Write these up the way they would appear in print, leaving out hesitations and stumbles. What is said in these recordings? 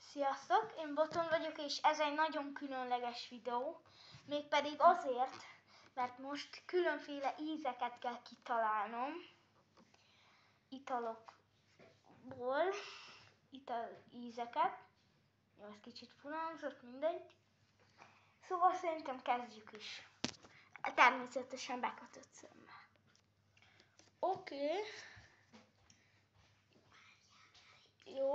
Sziasztok, én Boton vagyok, és ez egy nagyon különleges videó, mégpedig azért, mert most különféle ízeket kell kitalálnom, italokból, ízeket. Jó, ez kicsit fulangzott, mindegy. Szóval szerintem kezdjük is. Természetesen bekötött szemmel. Oké. Jó.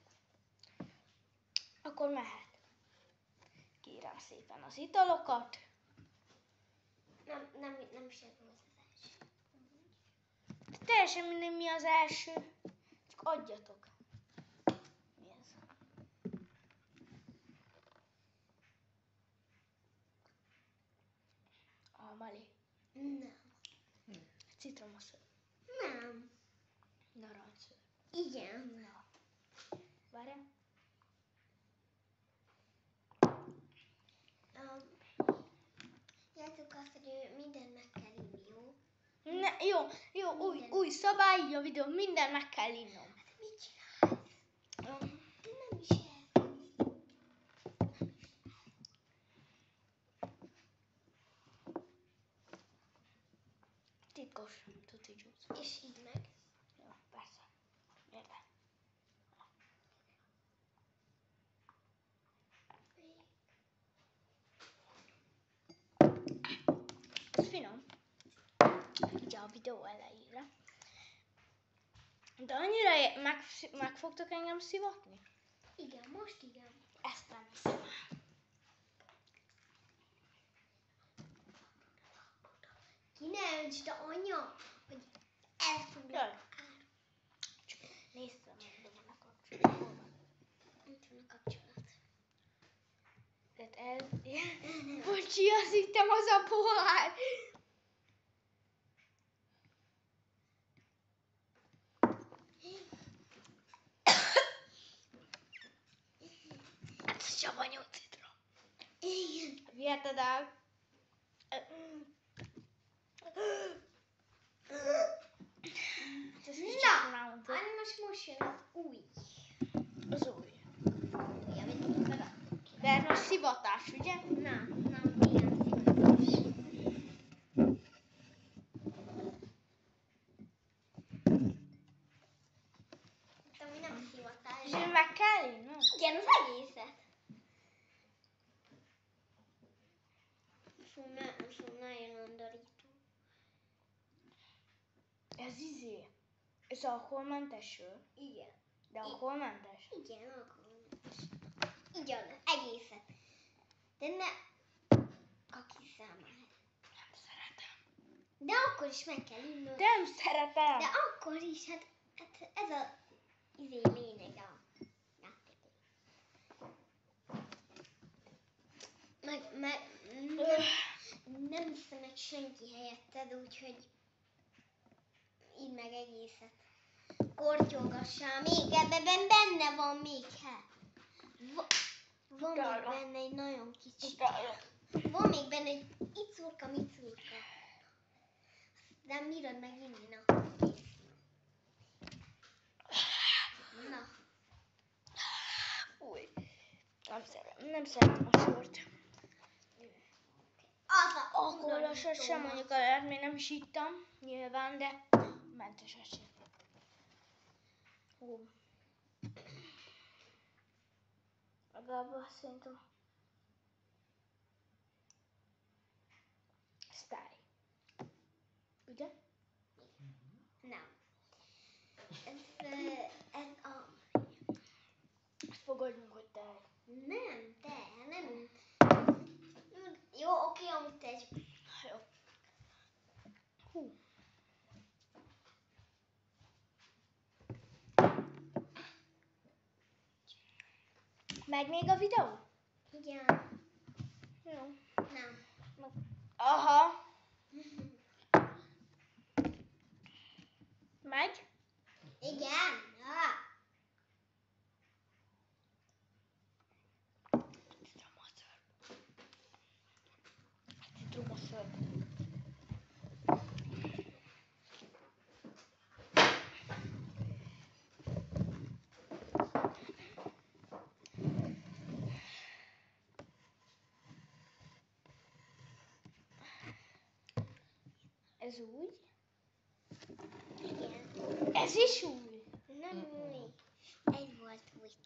Akkor mehet. Kérem szépen az italokat. Nem is ez volt az első. Teljesen mindegy, mi az első. Csak adjatok. Mi ez? Almali. Nem. Citromaször. Nem. Narancsszőr. Igen. Na. Várjál. Játszik azt, hogy mindent meg kell inni, jó? Jó, új szabály a videó, minden meg kell innom. Hát mit csinálsz? Nem is ez. Titkos, tuti juice. És így meg. Jó, persze. Érde. Ez finom. Ugye a videó elejére. De annyira meg fogtok engem szivatni? Igen, most igen. Ezt nem hiszem. Ki ne öntsd, de anya, hogy elfoglak. Néztem, hogy van a kapcsolat. Hol van? Itt van a kapcsolat. Tehát ez... Bocsi, azt hittem az a pohár. Ez savanyú citrom. Igen. Viheted el. Na, most jön az új. Az új. Új, amit megadtuk. De ez most szivatás, ugye? Nem, ilyen szivatás. Ami nem szivatás. És meg kell innom? Igen, az egészet. Fú, nagyon undorító. Ez Ez alkoholmentes sör? Igen. De alkoholmentes? Igen, alkoholmentes. Igen, egészet. De ne aki számára. Nem szeretem. De akkor is meg kell innod. Nem szeretem. De akkor is, hát ez a lényeg a játéknak. Nem hiszem meg senki helyetted, úgyhogy idd meg egészet. Kortyogassál, még ebben benne van még, hát. Van még benne egy nagyon kicsi. Van még benne egy icurka. De mirad meg inni, na. Na. Új. Nem szeretem a sört. Az a Alkoholosat sem mondjuk, mert még nem is ittam, nyilván, de mentesat sem. Hú. Legalább azt szerintem. Sztály. Ugye? Nem. Ez a... Fogadjunk, hogy te. Nem. Jó, oké, amit tegyük. Jó. Hú. Megy még a videó? Igen. Jó. Nem. Aha. Megy? Igen. Citromaször. Ez új. Igen. Ez is új. Nem új. Egy volt új, te.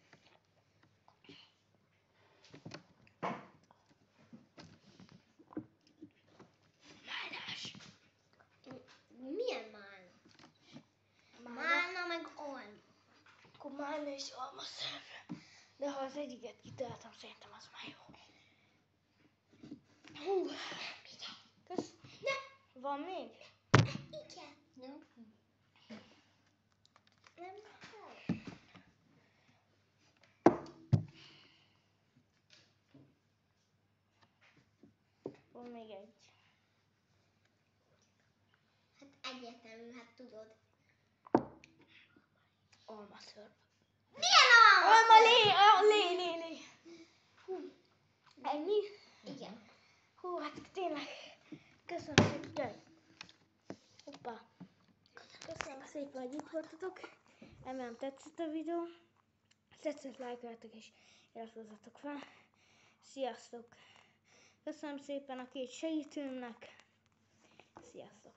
Málnás. Milyen málna? Málna meg alma. Akkor málna és alma szörve. De ha az egyiket kitaláltam, szerintem az már jó. Hú. Kösz. Ne. Van még? Igen. Nem. Nem kell. Van még egy. Hát egyértelmű, hát tudod. Alma szörve. Milyen alma? Alma lé. Hú. Ennyi? Igen. Hú, hát tényleg. Köszönöm szépen. Hoppá. Köszönöm szépen, hogy itt voltatok. Remélem tetszett a videó. Ha tetszett, lájkoljátok és iratkozzatok fel. Sziasztok! Köszönöm szépen a két segítőmnek. Sziasztok!